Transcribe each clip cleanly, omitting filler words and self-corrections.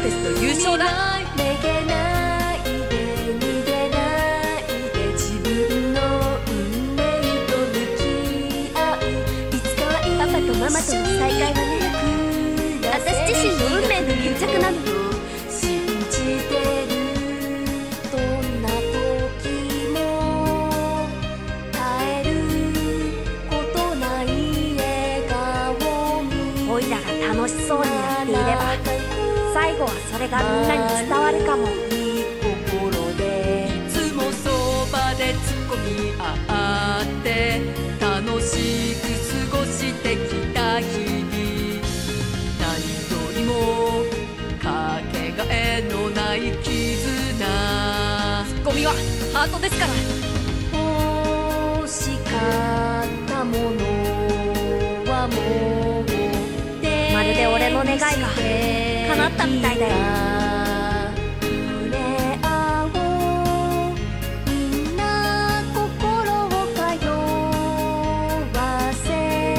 テスト優勝だ。 めげないで逃げないで自分の運命と向き合う。いつかはパパとママとの再会はね、私自身の運命の決着なの。信じてる。どんな時も耐えることない笑顔に。 おいらが楽しそうにやっていれば最後はそれがみんなに伝わるかも。 いい心でいつもそばで突っ込み合って楽しく過ごしてきた日々、何よりもかけがえのない絆。ツッコミはハートですから。 欲しかったものはもうまるで俺の願いが叶ったみたいだよ。 触れ合おうみんな心を通わせ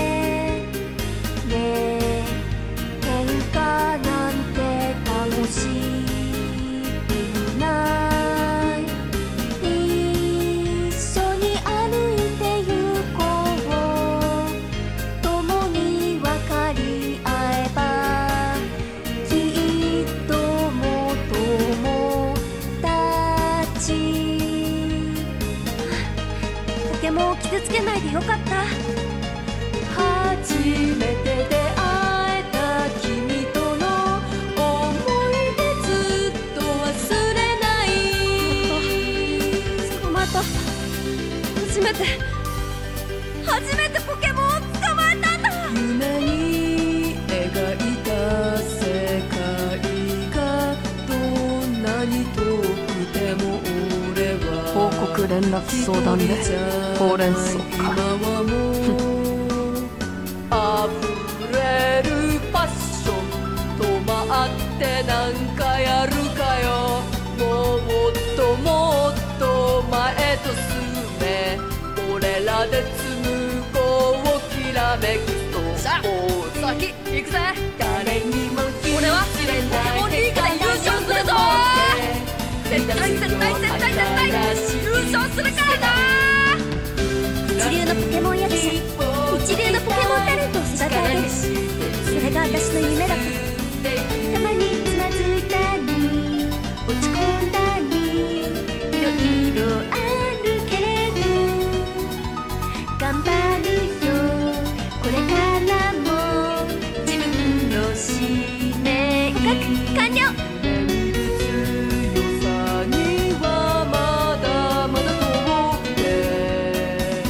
ね。喧嘩なんて楽しくない。一緒に歩いて行こう。共に分かり合えばきっとも友達。 ポケモンを傷つけないでよかった。 初めて出会えた君との思い出ずっと忘れない。 捕まった。初めてポケモンを捕まえたんだ。 夢に描いた世界がどんなに遠くても俺は報告連絡相談でほうれん草か。 今はもう溢れるパッション止まってなんかやるかよ。もっともっと前と進め。俺らで紡ごうきらめくと。 さあ先行くぜ。 誰にも俺はポケモンリーグで優勝するぞ。絶対優勝するからな。 一流のポケモン役者、一流のポケモンタレントを育て上げる、それが私の夢だから。 たまにつまずいたり落ち込んだりいろいろあるけれど頑張るよこれからも自分の使命。 捕獲完了。 強さにはまだまだ遠くて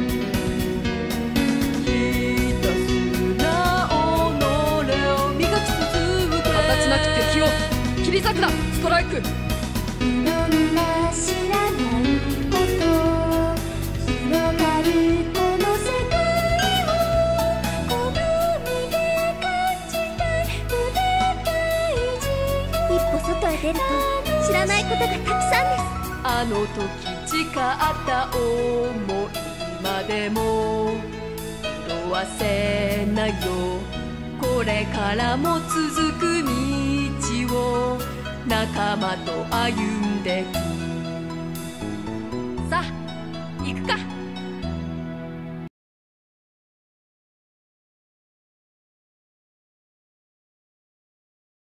ひたすら己を磨き続け。 形なき敵を切り裂くなストライク。 いろんな知らないこと広がるこの世界を好みで感じたい胸大事。 一歩外へ出ると知らないことがたくさんです。 あの時誓った想いまでも色あせないよ。これからも続く道を仲間と歩んでく。 さあ行くか。